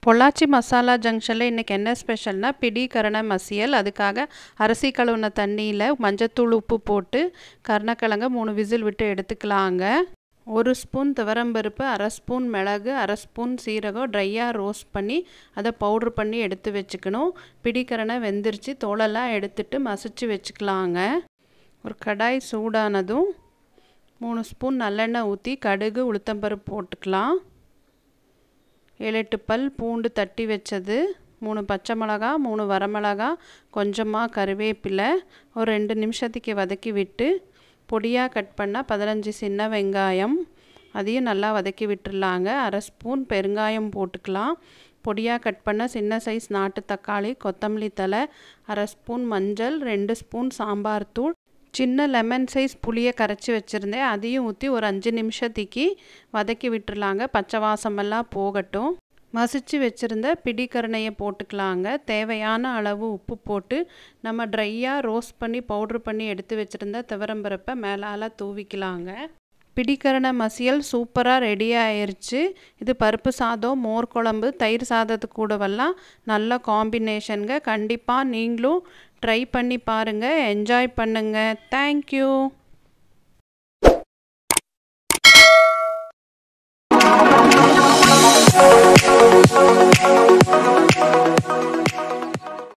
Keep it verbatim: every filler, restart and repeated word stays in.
பொள்ளாச்சி மசாலா ஜங்ஷனில் இன்றைக்கி என்ன ஸ்பெஷல்னா பிடி கரண மசியல். அதுக்காக அரிசி கழுவுன தண்ணியில் மஞ்சத்தூள் உப்பு போட்டு கருணக்கிழங்க மூணு விசில் விட்டு எடுத்துக்கலாங்க. ஒரு ஸ்பூன் துவரம்பருப்பு, அரை ஸ்பூன் மிளகு, அரை ஸ்பூன் சீரகம் ட்ரையாக ரோஸ்ட் பண்ணி அதை பவுட்ரு பண்ணி எடுத்து வச்சுக்கணும். பிடிக்கரணை வெந்துருச்சு, தோலெல்லாம் எடுத்துட்டு மசிச்சு வச்சுக்கலாங்க. ஒரு கடாய் சூடானதும் மூணு ஸ்பூன் நல்லெண்ணெய் ஊற்றி கடுகு உளுத்தம்பருப்பு போட்டுக்கலாம். ஏழு எட்டு பல் பூண்டு தட்டி வச்சது, மூணு பச்சை மிளகா, மூணு வரமிளகா, கொஞ்சமாக கருவேப்பிலை ஒரு ரெண்டு நிமிஷத்துக்கு வதக்கி விட்டு பொடியாக கட் பண்ணால் பதினஞ்சு சின்ன வெங்காயம் அதையும் நல்லா வதக்கி விட்டுடலாங்க. அரை ஸ்பூன் பெருங்காயம் போட்டுக்கலாம். பொடியாக கட் பண்ண சின்ன சைஸ் நாட்டு தக்காளி, கொத்தமல்லி தழை, அரை ஸ்பூன் மஞ்சள், ரெண்டு ஸ்பூன் சாம்பார் தூள், சின்ன லெமன் சைஸ் புளியை கரைச்சி வச்சுருந்தேன் அதையும் ஊற்றி ஒரு அஞ்சு நிமிஷத்துக்கு வதக்கி விட்டுருலாங்க. பச்சை வாசமெல்லாம் போகட்டும். மசிச்சு வச்சுருந்த பிடிக்கரணையை போட்டுக்கலாங்க. தேவையான அளவு உப்பு போட்டு நம்ம ட்ரையாக ரோஸ்ட் பண்ணி பவுட்ரு பண்ணி எடுத்து வச்சுருந்த துவரம்பருப்பை மேலால் தூவிக்கலாங்க. பிடிக்கரணை மசியல் சூப்பராக ரெடி ஆயிடுச்சு. இது பருப்பு சாதம், மோர் குழம்பு, தயிர் சாதத்துக்கு கூடவெல்லாம் நல்ல காம்பினேஷனுங்க. கண்டிப்பாக நீங்களும் ட்ரை பண்ணி பாருங்கள், என்ஜாய் பண்ணுங்கள். தேங்க்யூ.